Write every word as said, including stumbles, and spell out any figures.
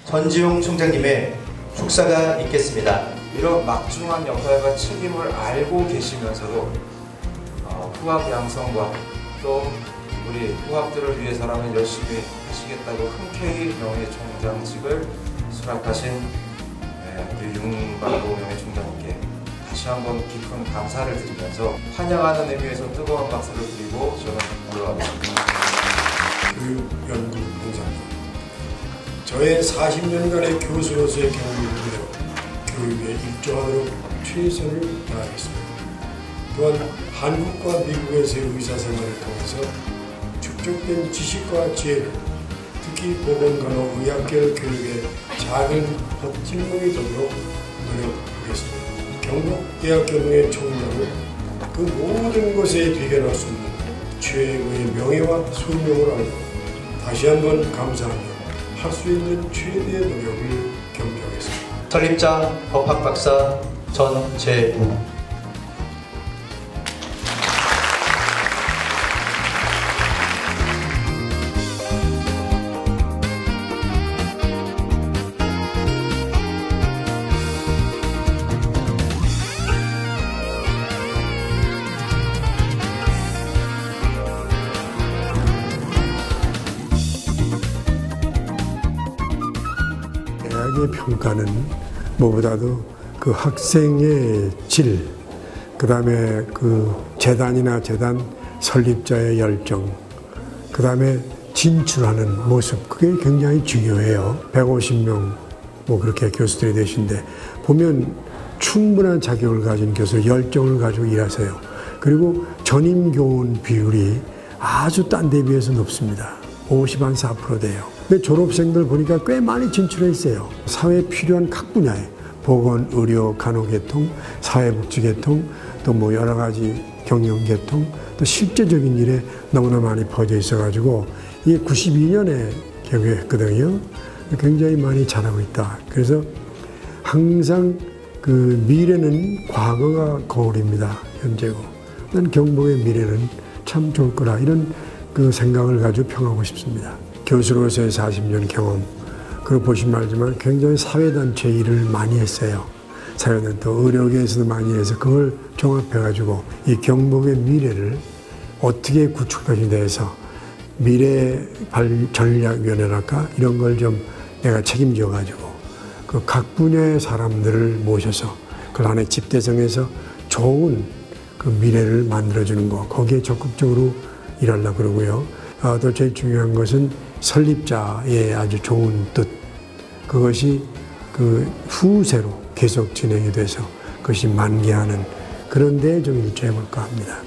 전지용 총장님의 축사가 있겠습니다. 이런 막중한 역할과 책임을 알고 계시면서도 어, 후학 양성과 또 우리 후학들을 위해서라면 열심히 하시겠다고 흔쾌히 명예총장직을 수락하신 네, 우리 윤광도 명예총장님께 다시 한번 깊은 감사를 드리면서 환영하는 의미에서 뜨거운 박수를 드리고 저는 물러가겠습니다. 교육연구공장님, 저의 사십 년간의 교수로서의 경험을 토대로 교육에 일조하도록 최선을 다하겠습니다. 또한 한국과 미국에서의 의사생활을 통해서 축적된 지식과 지혜를 특히 보건간호 의학계열 교육의 작은 버팀목이 되도록 노력하겠습니다. 경북대학교동의 총장은 그 모든 것에 비견할 수 없는 최고의 명예와 소명을 알고 다시 한번 감사하며 할 수 있는 최대의 노력을 경표하겠습니다. 설립자 법학박사 전재우. 대학의 평가는 무엇보다도 그 학생의 질, 그 다음에 그 재단이나 재단 설립자의 열정, 그 다음에 진출하는 모습, 그게 굉장히 중요해요. 백오십 명 뭐 그렇게 교수들이 되신데 보면 충분한 자격을 가진 교수, 열정을 가지고 일하세요. 그리고 전임 교원 비율이 아주 딴 데 비해서 높습니다. 오십 한 사 퍼센트 돼요. 근데 졸업생들 보니까 꽤 많이 진출해 있어요. 사회에 필요한 각 분야에 보건, 의료, 간호계통, 사회복지계통, 또 뭐 여러 가지 경영계통, 또 실제적인 일에 너무나 많이 퍼져 있어가지고 이게 구십이 년에 개교했거든요. 굉장히 많이 잘하고 있다. 그래서 항상 그 미래는 과거가 거울입니다. 현재고. 난 경북의 미래는 참 좋을 거라 이런 그 생각을 가지고 평하고 싶습니다. 교수로서의 사십 년 경험, 그리고 보시면 알지만 굉장히 사회단체 일을 많이 했어요. 사회단체, 또 의료계에서도 많이 해서 그걸 종합해가지고 이 경북의 미래를 어떻게 구축하기 대해서 미래전략위원회랄까 이런 걸 좀 내가 책임져가지고 그 각 분야의 사람들을 모셔서 그 안에 집대성해서 좋은 그 미래를 만들어주는 거, 거기에 적극적으로 일하려고 그러고요. 아, 또 제일 중요한 것은 설립자의 아주 좋은 뜻, 그것이 그 후세로 계속 진행이 돼서 그것이 만개하는 그런 데 좀 일조해 볼까 합니다.